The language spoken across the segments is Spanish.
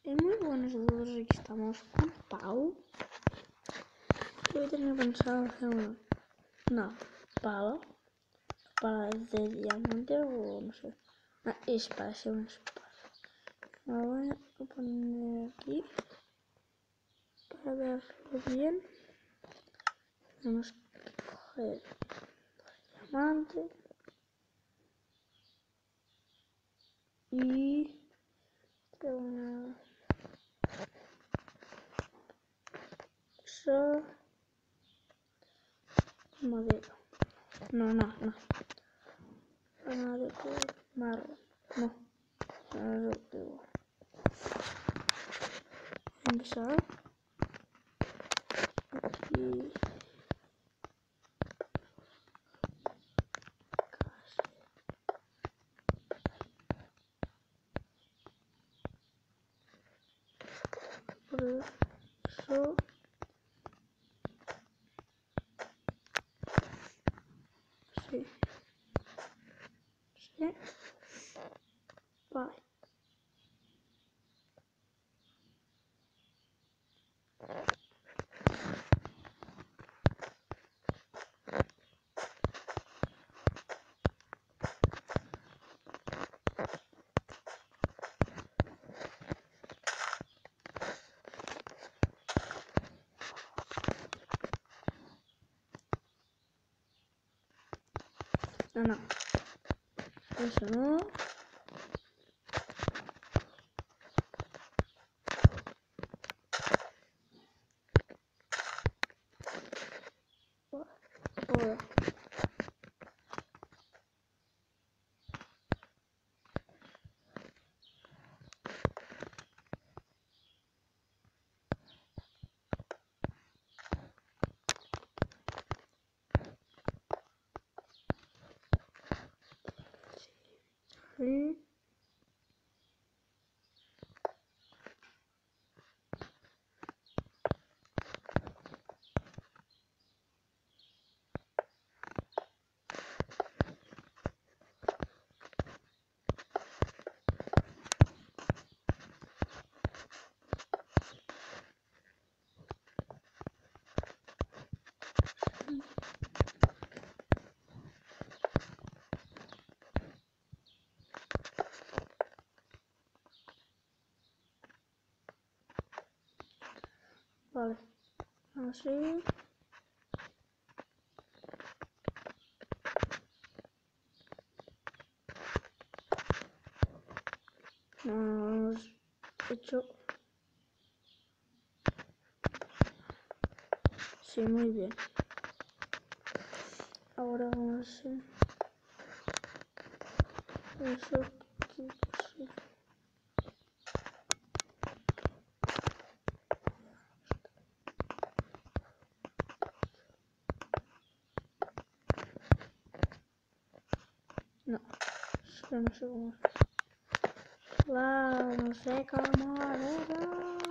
Muy buenos a todos, aquí estamos con Pau. Y hoy tenía pensado hacer una para de diamante o no sé, una espada, sí, una espada. Me voy a poner aquí para verlo bien. Tenemos que coger diamante y una madera. No. Una de color marrón. No. Ahora lo tengo. Voy a empezar. Aquí. Por eso. Sí. Vale. No. Eso no. Ahora. Sí. Vale. Así. No hemos hecho. Sí, muy bien. Ahora vamos a hacer eso aquí. Sí. No, yo no sé cómo es. Claro, no sé cómo era.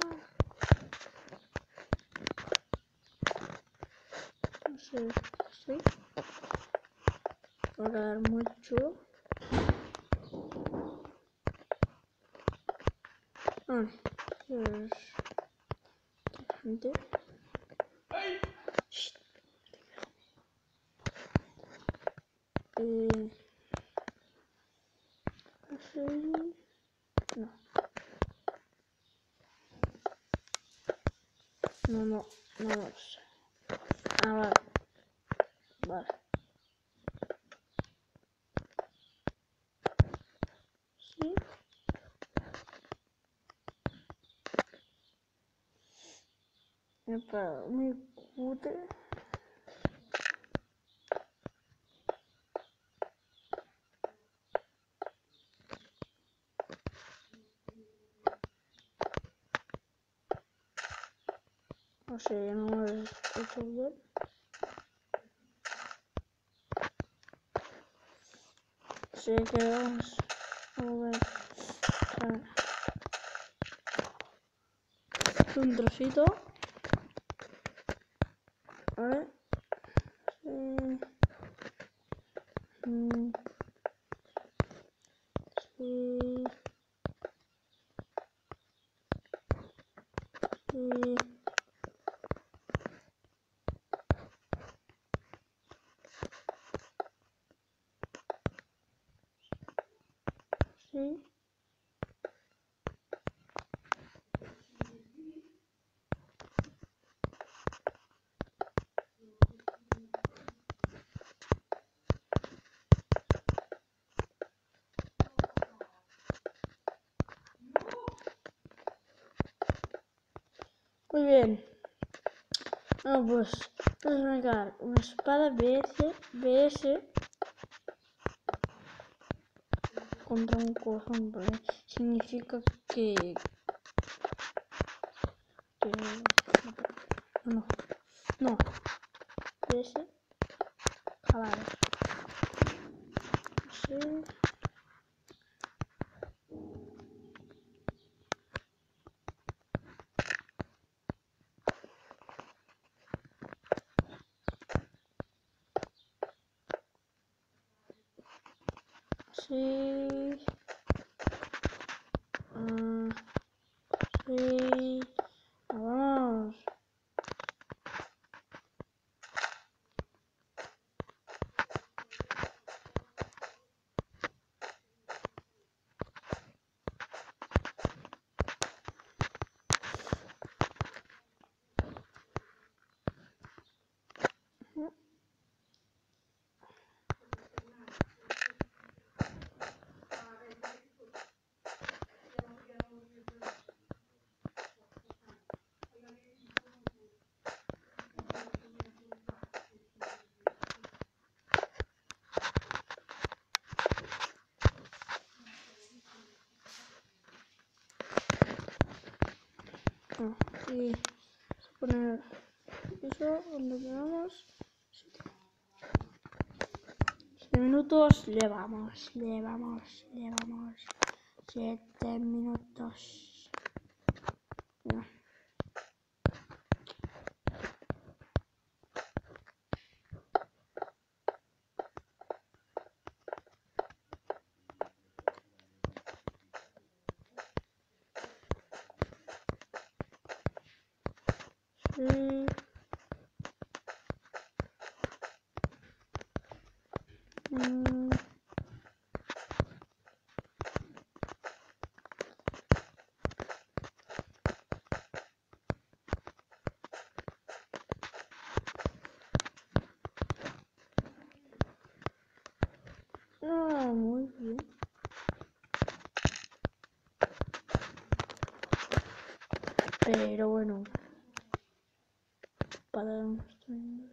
No sé, sí. Ahora mucho. Ah, es gente. Así. No. No lo sé. Ah, vale. Vale. Sí. Para muy cutre. No sé, no lo he hecho bien. Sé que vamos a volver a un trocito. A ver. Sí. Sí. Sí. Sí. Muy bien. Pues vamos a sacar una espada BS contra un corazón, porque significa que no, BS cadáver. Sí. Sí. Sí. Vamos. Y poner eso donde quedamos. 7 minutos, llevamos 7 minutos. No. Sí. Muy bien. Pero bueno, para nuestros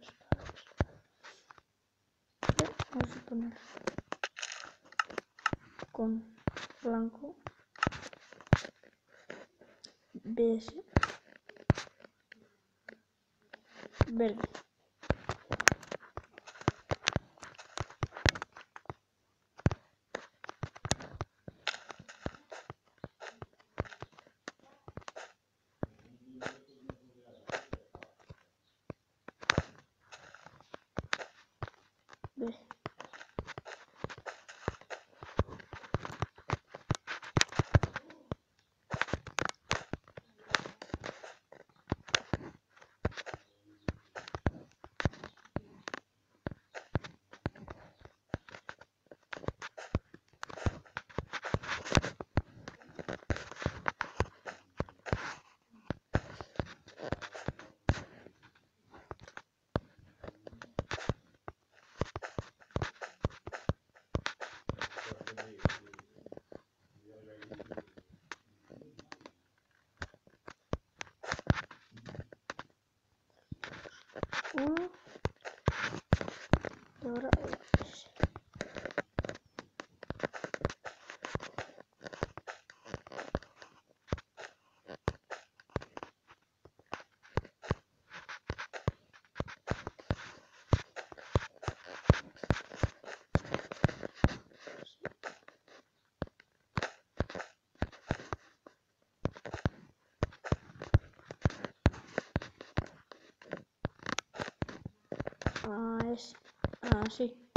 vamos a poner con blanco BS verde. B. Uno. Y ahora sí.